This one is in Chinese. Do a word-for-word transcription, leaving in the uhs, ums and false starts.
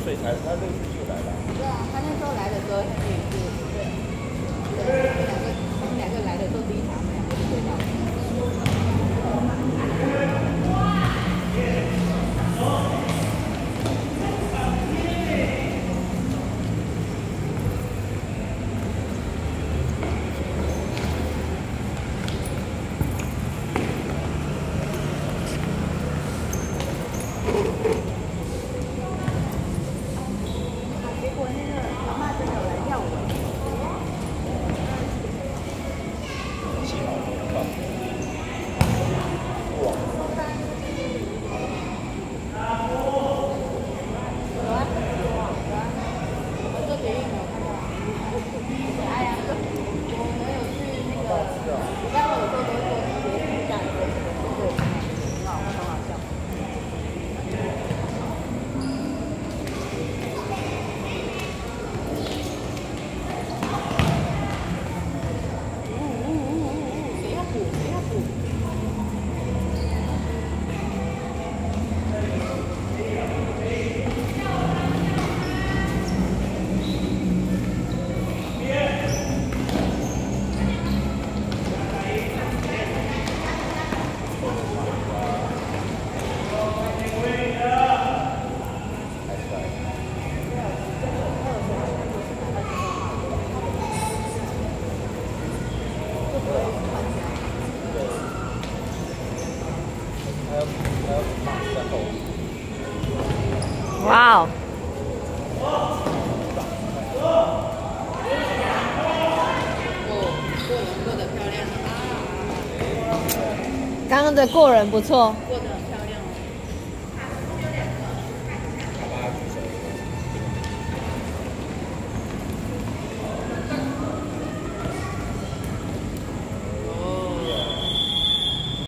所以才他陆续就来了。 对啊，他那时候来的时候，他也是对，对，两个他们两个来的时候，第一场他们两个就对到。 哇哦！刚刚的过人不错。 过的。